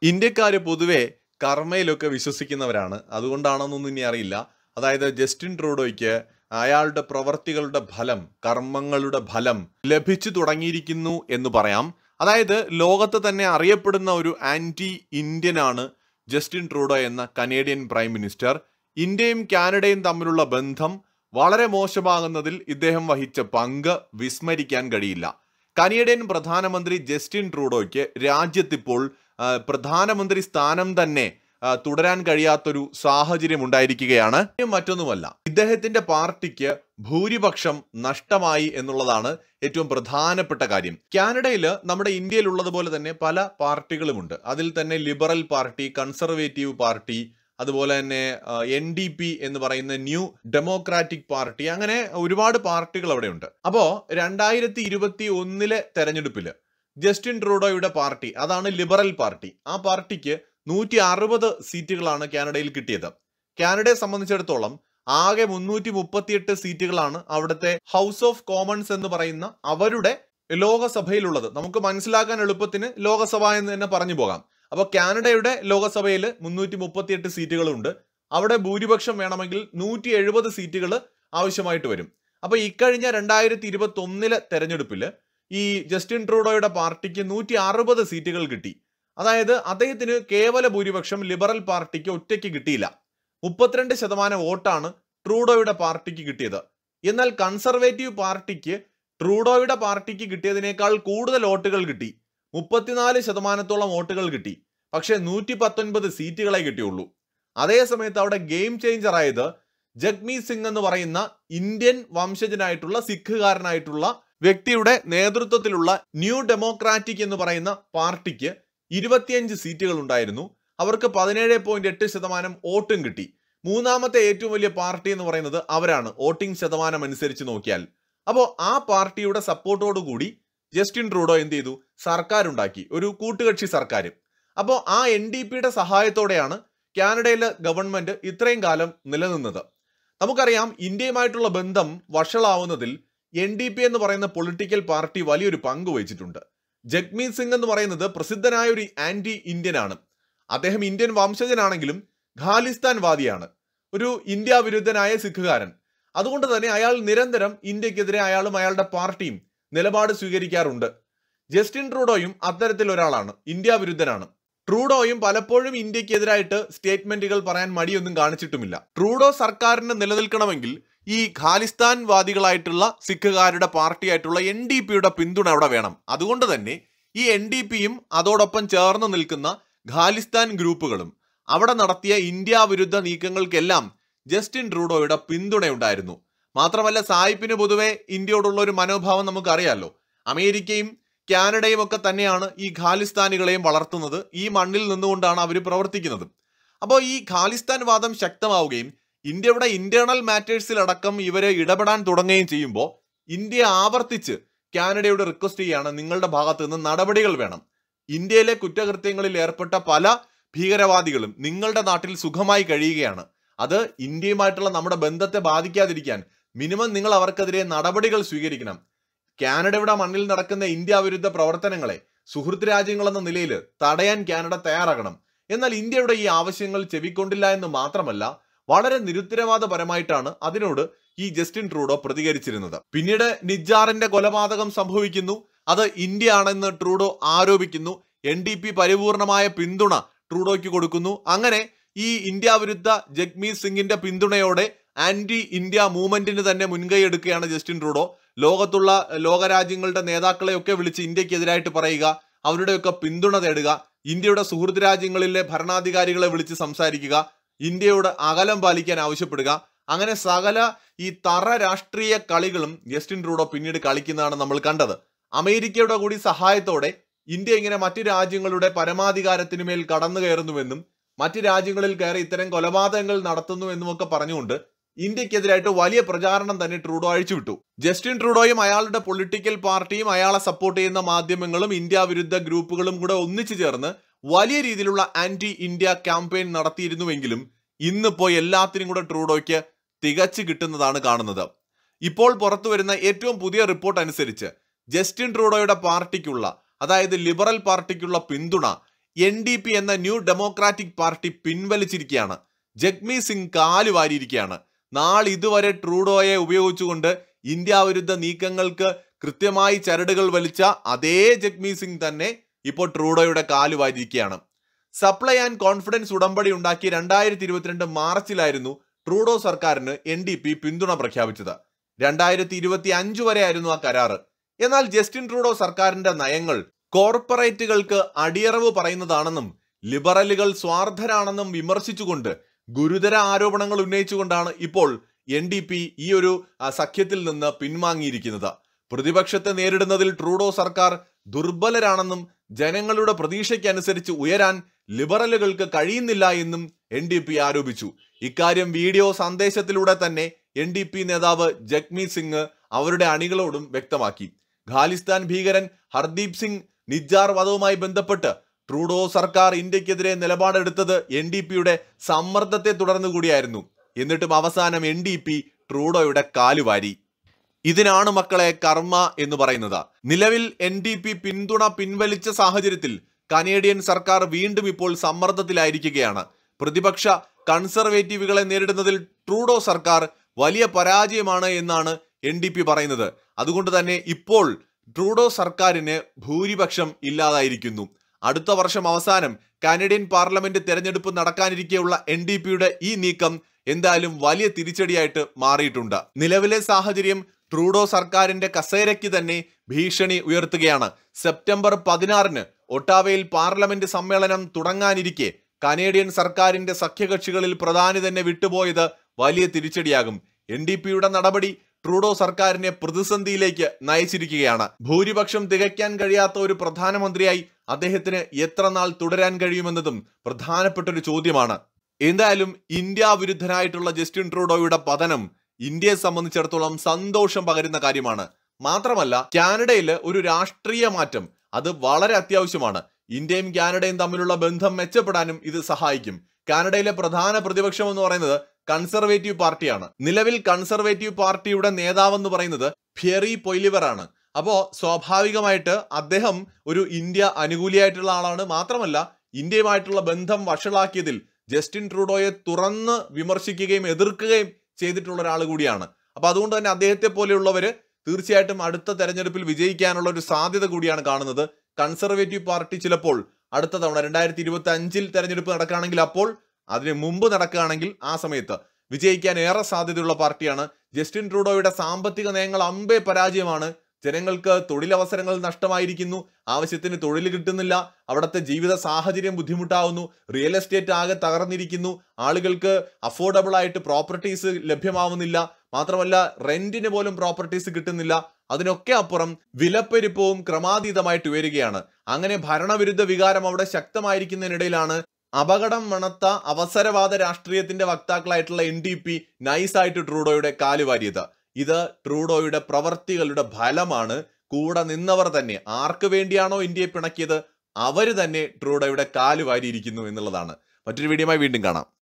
ഇന്ത്യക്കാര് പൊതുവെ കർമ്മയിലൊക്കെ വിശ്വസിക്കുന്നവരാണ്. അതുകൊണ്ടാണെന്നൊന്നും ഇനി അറിയില്ല. അതായത് ജസ്റ്റിൻ ട്രൂഡോയ്ക്ക് അയാളുടെ പ്രവർത്തികളുടെ ഫലം, കർമ്മങ്ങളുടെ ഫലം ലഭിച്ചു തുടങ്ങിയിരിക്കുന്നു എന്ന് പറയാം. അതായത് ലോകത്ത് തന്നെ അറിയപ്പെടുന്ന ഒരു ആന്റി ഇന്ത്യനാണ് ജസ്റ്റിൻ ട്രൂഡോ എന്ന കനേഡിയൻ പ്രൈം മിനിസ്റ്റർ. ഇന്ത്യയും കാനഡയും തമ്മിലുള്ള ബന്ധം വളരെ മോശമാകുന്നതിൽ ഇദ്ദേഹം വഹിച്ച പങ്ക് വിസ്മരിക്കാൻ കഴിയില്ല. കനേഡിയൻ പ്രധാനമന്ത്രി ജസ്റ്റിൻ ട്രൂഡോയ്ക്ക് രാജ്യത്തിപ്പോൾ പ്രധാനമന്ത്രി സ്ഥാനം തന്നെ തുടരാൻ കഴിയാത്തൊരു സാഹചര്യം ഉണ്ടായിരിക്കുകയാണ്. മറ്റൊന്നുമല്ല, ഇദ്ദേഹത്തിന്റെ പാർട്ടിക്ക് ഭൂരിപക്ഷം നഷ്ടമായി എന്നുള്ളതാണ് ഏറ്റവും പ്രധാനപ്പെട്ട കാര്യം. കാനഡയിൽ നമ്മുടെ ഇന്ത്യയിലുള്ളതുപോലെ തന്നെ പല പാർട്ടികളുമുണ്ട്. അതിൽ തന്നെ ലിബറൽ പാർട്ടി, കൺസർവേറ്റീവ് പാർട്ടി, അതുപോലെ തന്നെ NDP എന്ന് പറയുന്ന ന്യൂ ഡെമോക്രാറ്റിക് പാർട്ടി, അങ്ങനെ ഒരുപാട് പാർട്ടികൾ അവിടെയുണ്ട്. അപ്പോൾ 2021 തെരഞ്ഞെടുപ്പില് ജസ്റ്റിൻ ട്രൂഡോയുടെ പാർട്ടി, അതാണ് ലിബറൽ പാർട്ടി, ആ പാർട്ടിക്ക് 160 സീറ്റുകളാണ് കാനഡയിൽ കിട്ടിയത്. കാനഡയെ സംബന്ധിച്ചിടത്തോളം ആകെ 338 സീറ്റുകളാണ് അവിടുത്തെ ഹൗസ് ഓഫ് കോമൺസ് എന്ന് പറയുന്ന അവരുടെ ലോകസഭയിലുള്ളത്. നമുക്ക് മനസ്സിലാക്കാൻ എളുപ്പത്തിന് ലോകസഭ എന്ന് തന്നെ പറഞ്ഞു പോകാം. അപ്പോൾ കാനഡയുടെ ലോകസഭയിൽ 338 സീറ്റുകളുണ്ട്. അവിടെ ഭൂരിപക്ഷം വേണമെങ്കിൽ 170 സീറ്റുകൾ ആവശ്യമായിട്ട് വരും. അപ്പോൾ ഇക്കഴിഞ്ഞ 2021 തെരഞ്ഞെടുപ്പിൽ ഈ ജസ്റ്റിൻ ട്രൂഡോയുടെ പാർട്ടിക്ക് 160 സീറ്റുകൾ കിട്ടി. അതായത് അദ്ദേഹത്തിന് കേവല ഭൂരിപക്ഷം ലിബറൽ പാർട്ടിക്ക് ഒറ്റയ്ക്ക് കിട്ടിയില്ല. 32% വോട്ടാണ് ട്രൂഡോയുടെ പാർട്ടിക്ക് കിട്ടിയത്. എന്നാൽ കൺസർവേറ്റീവ് പാർട്ടിക്ക് ട്രൂഡോയുടെ പാർട്ടിക്ക് കിട്ടിയതിനേക്കാൾ കൂടുതൽ വോട്ടുകൾ കിട്ടി. 34% വോട്ടുകൾ കിട്ടി. പക്ഷേ 119 സീറ്റുകളെ കിട്ടിയുള്ളൂ. അതേസമയത്ത് അവിടെ ഗെയിം ചേഞ്ചർ ആയത് ജഗ്മീത് സിംഗ് എന്ന് പറയുന്ന ഇന്ത്യൻ വംശജനായിട്ടുള്ള സിഖുകാരനായിട്ടുള്ള വ്യക്തിയുടെ നേതൃത്വത്തിലുള്ള ന്യൂ ഡെമോക്രാറ്റിക് എന്ന് പറയുന്ന പാർട്ടിക്ക് 25 സീറ്റുകൾ ഉണ്ടായിരുന്നു. അവർക്ക് 17.8% വോട്ടും കിട്ടി. മൂന്നാമത്തെ ഏറ്റവും വലിയ പാർട്ടി എന്ന് പറയുന്നത് അവരാണ്, വോട്ടിംഗ് ശതമാനം അനുസരിച്ച് നോക്കിയാൽ. അപ്പോൾ ആ പാർട്ടിയുടെ സപ്പോർട്ടോടുകൂടി ജസ്റ്റിൻ ട്രൂഡോ എന്ത് ചെയ്തു? സർക്കാർ ഉണ്ടാക്കി, ഒരു കൂട്ടുകക്ഷി സർക്കാർ. അപ്പോൾ ആ NDPയുടെ സഹായത്തോടെയാണ് കാനഡയിലെ ഗവൺമെന്റ് ഇത്രയും കാലം നിലനിന്നത്. നമുക്കറിയാം, ഇന്ത്യയുമായിട്ടുള്ള ബന്ധം വഷളാവുന്നതിൽ NDP എന്ന് പറയുന്ന പൊളിറ്റിക്കൽ പാർട്ടി വലിയൊരു പങ്ക് വഹിച്ചിട്ടുണ്ട്. ജഗ്മീത് സിംഗ് എന്ന് പറയുന്നത് പ്രസിദ്ധനായ ഒരു ആന്റി ഇന്ത്യനാണ്. അദ്ദേഹം ഇന്ത്യൻ വംശജനാണെങ്കിലും ഖാലിസ്ഥാൻ വാദിയാണ്, ഒരു ഇന്ത്യ വിരുദ്ധനായ സിഖുകാരൻ. അതുകൊണ്ട് തന്നെ അയാൾ നിരന്തരം ഇന്ത്യക്കെതിരെ അയാളും അയാളുടെ പാർട്ടിയും നിലപാട് സ്വീകരിക്കാറുണ്ട്. ജസ്റ്റിൻ ട്രൂഡോയും അത്തരത്തിൽ ഒരാളാണ്, ഇന്ത്യ വിരുദ്ധനാണ്. ട്രൂഡോയും പലപ്പോഴും ഇന്ത്യക്കെതിരായിട്ട് സ്റ്റേറ്റ്മെന്റുകൾ പറയാൻ മടിയൊന്നും കാണിച്ചിട്ടുമില്ല. ട്രൂഡോ സർക്കാരിന് നിലനിൽക്കണമെങ്കിൽ ഈ ഖാലിസ്ഥാൻ വാദികളായിട്ടുള്ള സിഖുകാരുടെ പാർട്ടിയായിട്ടുള്ള NDPയുടെ പിന്തുണ അവിടെ വേണം. അതുകൊണ്ട് തന്നെ ഈ NDPയും അതോടൊപ്പം ചേർന്ന് നിൽക്കുന്ന ഖാലിസ്ഥാൻ ഗ്രൂപ്പുകളും അവിടെ നടത്തിയ ഇന്ത്യ വിരുദ്ധ നീക്കങ്ങൾക്കെല്ലാം ജസ്റ്റിൻ ട്രൂഡോയുടെ പിന്തുണയുണ്ടായിരുന്നു. മാത്രമല്ല, സായിപ്പിന് പൊതുവെ ഇന്ത്യയോടുള്ള ഒരു മനോഭാവം നമുക്കറിയാമല്ലോ. അമേരിക്കയും കാനഡയും ഒക്കെ തന്നെയാണ് ഈ ഖാലിസ്ഥാനികളെയും വളർത്തുന്നത്. ഈ മണ്ണിൽ നിന്നുകൊണ്ടാണ് അവർ പ്രവർത്തിക്കുന്നത്. അപ്പോൾ ഈ ഖാലിസ്ഥാൻ വാദം ശക്തമാവുകയും ഇന്ത്യയുടെ ഇന്റേണൽ മാറ്റേഴ്സിലടക്കം ഇവരെ ഇടപെടാൻ തുടങ്ങുകയും ചെയ്യുമ്പോൾ ഇന്ത്യ ആവർത്തിച്ച് കാനഡയോട് റിക്വസ്റ്റ് ചെയ്യാണ്, നിങ്ങളുടെ ഭാഗത്ത് നിന്ന് നടപടികൾ വേണം. ഇന്ത്യയിലെ കുറ്റകൃത്യങ്ങളിൽ ഏർപ്പെട്ട പല ഭീകരവാദികളും നിങ്ങളുടെ നാട്ടിൽ സുഖമായി കഴിയുകയാണ്. അത് ഇന്ത്യയുമായിട്ടുള്ള നമ്മുടെ ബന്ധത്തെ ബാധിക്കാതിരിക്കാൻ മിനിമം നിങ്ങൾ അവർക്കെതിരെ നടപടികൾ സ്വീകരിക്കണം. കാനഡയുടെ മണ്ണിൽ നടക്കുന്ന ഇന്ത്യ വിരുദ്ധ പ്രവർത്തനങ്ങളെ സുഹൃത്ത് രാജ്യങ്ങളെന്ന നിലയിൽ തടയാൻ കാനഡ തയ്യാറാകണം. എന്നാൽ ഇന്ത്യയുടെ ഈ ആവശ്യങ്ങൾ ചെവിക്കൊണ്ടില്ല എന്ന് മാത്രമല്ല, വളരെ നിരുത്തരവാദപരമായിട്ടാണ് അതിനോട് ഈ ജസ്റ്റിൻ ട്രൂഡോ പ്രതികരിച്ചിരുന്നത്. പിന്നീട് നിജ്ജാറിന്റെ കൊലപാതകം സംഭവിക്കുന്നു. അത് ഇന്ത്യ ആണെന്ന് ട്രൂഡോ ആരോപിക്കുന്നു. NDP പരിപൂർണമായ പിന്തുണ ട്രൂഡോയ്ക്ക് കൊടുക്കുന്നു. അങ്ങനെ ഈ ഇന്ത്യ വിരുദ്ധ ജഗ്മീത് സിംഗിന്റെ പിന്തുണയോടെ ആന്റി ഇന്ത്യ മൂവ്മെന്റിന് തന്നെ മുൻകൈ എടുക്കുകയാണ് ജസ്റ്റിൻ ട്രൂഡോ. ലോകത്തുള്ള ലോകരാജ്യങ്ങളുടെ നേതാക്കളെയൊക്കെ വിളിച്ച് ഇന്ത്യക്കെതിരായിട്ട് പറയുക, അവരുടെയൊക്കെ പിന്തുണ തേടുക, ഇന്ത്യയുടെ സുഹൃത്ത് രാജ്യങ്ങളിലെ ഭരണാധികാരികളെ വിളിച്ച് സംസാരിക്കുക, ഇന്ത്യയോട് അകലം പാലിക്കാൻ ആവശ്യപ്പെടുക. അങ്ങനെ സകല ഈ തറ രാഷ്ട്രീയ കളികളും ജസ്റ്റിൻ ട്രൂഡോ പിന്നീട് കളിക്കുന്നതാണ് നമ്മൾ കണ്ടത്. അമേരിക്കയുടെ കൂടി സഹായത്തോടെ ഇന്ത്യ ഇങ്ങനെ മറ്റു രാജ്യങ്ങളുടെ പരമാധികാരത്തിനു മേൽ കടന്നു കയറുന്നുവെന്നും മറ്റു രാജ്യങ്ങളിൽ കയറി ഇത്തരം കൊലപാതകങ്ങൾ നടത്തുന്നു എന്നുമൊക്കെ പറഞ്ഞുകൊണ്ട് ഇന്ത്യക്കെതിരായിട്ട് വലിയ പ്രചാരണം തന്നെ ട്രൂഡോ അഴിച്ചുവിട്ടു. ജസ്റ്റിൻ ട്രൂഡോയും അയാളുടെ പൊളിറ്റിക്കൽ പാർട്ടിയും അയാളെ സപ്പോർട്ട് ചെയ്യുന്ന മാധ്യമങ്ങളും ഇന്ത്യ വിരുദ്ധ ഗ്രൂപ്പുകളും കൂടെ ഒന്നിച്ചു ചേർന്ന് വലിയ രീതിയിലുള്ള ആന്റി ഇന്ത്യ ക്യാമ്പയിൻ നടത്തിയിരുന്നുവെങ്കിലും ഇന്നിപ്പോ എല്ലാത്തിനും കൂടെ ട്രൂഡോയ്ക്ക് തികച്ചു കിട്ടുന്നതാണ് കാണുന്നത്. ഇപ്പോൾ പുറത്തു വരുന്ന ഏറ്റവും പുതിയ റിപ്പോർട്ട് അനുസരിച്ച് ജസ്റ്റിൻ ട്രൂഡോയുടെ പാർട്ടിക്കുള്ള, അതായത് ലിബറൽ പാർട്ടിക്കുള്ള പിന്തുണ NDP എന്ന ന്യൂ ഡെമോക്രാറ്റിക് പാർട്ടി പിൻവലിച്ചിരിക്കുകയാണ്. ജഗ്മീത് സിംഗ് കാലുവാരിയിരിക്കുകയാണ്. നാളിതുവരെ ട്രൂഡോയെ ഉപയോഗിച്ചുകൊണ്ട് ഇന്ത്യ വിരുദ്ധ നീക്കങ്ങൾക്ക് കൃത്യമായി ചരടുകൾ വലിച്ച അതേ ജഗ്മീത് സിംഗ് തന്നെ ഇപ്പോൾ ട്രൂഡോയുടെ കാലുവാരിയിരിക്കുകയാണ്. സപ്ലൈ ആൻഡ് കോൺഫിഡൻസ് ഉടമ്പടി ഉണ്ടാക്കി 2022 മാർച്ചിലായിരുന്നു ട്രൂഡോ സർക്കാരിന് NDP പിന്തുണ പ്രഖ്യാപിച്ചത്. 2025 വരെയായിരുന്നു ആ കരാറ്. എന്നാൽ ജസ്റ്റിൻ ട്രൂഡോ സർക്കാരിന്റെ നയങ്ങൾ കോർപ്പറേറ്റുകൾക്ക് അടിയറവ് പറയുന്നതാണെന്നും ലിബറലുകൾ സ്വാർത്ഥരാണെന്നും വിമർശിച്ചുകൊണ്ട് ഗുരുതര ആരോപണങ്ങൾ ഉന്നയിച്ചുകൊണ്ടാണ് ഇപ്പോൾ NDP ഈ ഒരു സഖ്യത്തിൽ നിന്ന് പിൻവാങ്ങിയിരിക്കുന്നത്. പ്രതിപക്ഷത്തെ നേരിടുന്നതിൽ ട്രൂഡോ സർക്കാർ ദുർബലരാണെന്നും ജനങ്ങളുടെ പ്രതീക്ഷയ്ക്കനുസരിച്ച് ഉയരാൻ ലിബറലുകൾക്ക് കഴിയുന്നില്ല എന്നും NDP ആരോപിച്ചു. ഇക്കാര്യം വീഡിയോ സന്ദേശത്തിലൂടെ തന്നെ NDP നേതാവ് ജഗ്മീത് സിംഗ് അവരുടെ അണികളോടും വ്യക്തമാക്കി. ഖാലിസ്ഥാൻ ഭീകരൻ ഹർദീപ് സിംഗ് നിജ്ജാർ വധവുമായി ബന്ധപ്പെട്ട് ട്രൂഡോ സർക്കാർ ഇന്ത്യക്കെതിരെ നിലപാടെടുത്തത് NDPയുടെ സമ്മർദ്ദത്തെ തുടർന്നു കൂടിയായിരുന്നു. എന്നിട്ടും അവസാനം NDP ട്രൂഡോയുടെ കാലുവാരി. ഇതിനാണ് മക്കളെ കർമ്മ എന്ന് പറയുന്നത്. നിലവിൽ NDP പിന്തുണ പിൻവലിച്ച സാഹചര്യത്തിൽ കനേഡിയൻ സർക്കാർ വീണ്ടും ഇപ്പോൾ സമ്മർദ്ദത്തിലായിരിക്കുകയാണ്. പ്രതിപക്ഷ കൺസർവേറ്റീവുകളെ നേരിടുന്നതിൽ ട്രൂഡോ സർക്കാർ വലിയ പരാജയമാണ് എന്നാണ് NDP പറയുന്നത്. അതുകൊണ്ട് തന്നെ ഇപ്പോൾ ട്രൂഡോ സർക്കാരിന് ഭൂരിപക്ഷം ഇല്ലാതായിരിക്കുന്നു. അടുത്ത വർഷം അവസാനം കാനഡിയൻ പാർലമെന്റ് തെരഞ്ഞെടുപ്പ് നടക്കാനിരിക്കെയുള്ള NDPയുടെ ഈ നീക്കം എന്തായാലും വലിയ തിരിച്ചടിയായിട്ട് മാറിയിട്ടുണ്ട്. നിലവിലെ സാഹചര്യം ട്രൂഡോ സർക്കാരിന്റെ കസേരയ്ക്ക് തന്നെ ഭീഷണി ഉയർത്തുകയാണ്. സെപ്റ്റംബർ 16 ഒട്ടാവയിൽ പാർലമെന്റ് സമ്മേളനം തുടങ്ങാനിരിക്കെ കനേഡിയൻ സർക്കാരിന്റെ സഖ്യകക്ഷികളിൽ പ്രധാനി തന്നെ വിട്ടുപോയത് വലിയ തിരിച്ചടിയാകും. NDPയുടെ നടപടി ട്രൂഡോ സർക്കാരിനെ പ്രതിസന്ധിയിലേക്ക് നയിച്ചിരിക്കുകയാണ്. ഭൂരിപക്ഷം തികയ്ക്കാൻ കഴിയാത്ത ഒരു പ്രധാനമന്ത്രിയായി അദ്ദേഹത്തിന് എത്ര നാൾ തുടരാൻ കഴിയുമെന്നതും പ്രധാനപ്പെട്ട ഒരു ചോദ്യമാണ്. എന്തായാലും ഇന്ത്യ വിരുദ്ധനായിട്ടുള്ള ജസ്റ്റിൻ ട്രൂഡോയുടെ പതനം ഇന്ത്യയെ സംബന്ധിച്ചിടത്തോളം സന്തോഷം പകരുന്ന കാര്യമാണ്. മാത്രമല്ല കാനഡയിൽ ഒരു രാഷ്ട്രീയ മാറ്റം അത് വളരെ അത്യാവശ്യമാണ്. ഇന്ത്യയും കാനഡയും തമ്മിലുള്ള ബന്ധം മെച്ചപ്പെടാനും ഇത് സഹായിക്കും. കാനഡയിലെ പ്രധാന പ്രതിപക്ഷം എന്ന് പറയുന്നത് കൺസർവേറ്റീവ് പാർട്ടിയാണ്. നിലവിൽ കൺസർവേറ്റീവ് പാർട്ടിയുടെ നേതാവെന്ന് പറയുന്നത് ഫിയറി പൊയ്ലിവർ ആണ്. അപ്പോ സ്വാഭാവികമായിട്ട് അദ്ദേഹം ഒരു ഇന്ത്യ അനുകൂലിയായിട്ടുള്ള ആളാണ്. മാത്രമല്ല ഇന്ത്യയുമായിട്ടുള്ള ബന്ധം വഷളാക്കിയതിൽ ജസ്റ്റിൻ ട്രൂഡോയെ തുറന്ന് വിമർശിക്കുകയും എതിർക്കുകയും ചെയ്തിട്ടുള്ള ഒരാൾ കൂടിയാണ്. അപ്പൊ അതുകൊണ്ട് തന്നെ അദ്ദേഹത്തെ പോലെയുള്ളവര് തീർച്ചയായിട്ടും അടുത്ത തെരഞ്ഞെടുപ്പിൽ വിജയിക്കാനുള്ള ഒരു സാധ്യത കൂടിയാണ് കാണുന്നത്. കൺസർവേറ്റീവ് പാർട്ടി ചിലപ്പോൾ അടുത്ത തവണ 2025 തെരഞ്ഞെടുപ്പ് നടക്കുകയാണെങ്കിൽ, അപ്പോൾ അതിന് മുമ്പ് നടക്കുകയാണെങ്കിൽ ആ സമയത്ത് വിജയിക്കാൻ ഏറെ സാധ്യതയുള്ള പാർട്ടിയാണ്. ജസ്റ്റിൻ ട്രൂഡോയുടെ സാമ്പത്തിക നയങ്ങൾ അമ്പേ പരാജയമാണ്. ജനങ്ങൾക്ക് തൊഴിലവസരങ്ങൾ നഷ്ടമായിരിക്കുന്നു, ആവശ്യത്തിന് തൊഴിൽ കിട്ടുന്നില്ല, അവിടുത്തെ ജീവിത സാഹചര്യം ബുദ്ധിമുട്ടാവുന്നു, റിയൽ എസ്റ്റേറ്റ് ആകെ തകർന്നിരിക്കുന്നു, ആളുകൾക്ക് അഫോർഡബിൾ ആയിട്ട് പ്രോപ്പർട്ടീസ് ലഭ്യമാവുന്നില്ല, മാത്രമല്ല റെന്റിന് പോലും പ്രോപ്പർട്ടീസ് കിട്ടുന്നില്ല. അതിനൊക്കെ അപ്പുറം വിലപ്പെരുപ്പവും ക്രമാതീതമായിട്ട് ഉയരുകയാണ്. അങ്ങനെ ഭരണവിരുദ്ധ വികാരം അവിടെ ശക്തമായിരിക്കുന്നതിനിടയിലാണ് അപകടം മണത്ത അവസരവാദ രാഷ്ട്രീയത്തിന്റെ വക്താക്കളായിട്ടുള്ള NDP നൈസായിട്ട് ട്രൂഡോയുടെ കാലുവാരിയത്. ഇത് ട്രൂഡോയുടെ പ്രവർത്തികളുടെ ഫലമാണ്. കൂടെ നിന്നവർ തന്നെ ആർക്ക് വേണ്ടിയാണോ ഇന്ത്യയെ പിണക്കിയത് അവര് തന്നെ ട്രൂഡോയുടെ കാലുവാരിയിരിക്കുന്നു എന്നുള്ളതാണ്. മറ്റൊരു വീഡിയോയുമായി വീണ്ടും കാണാം.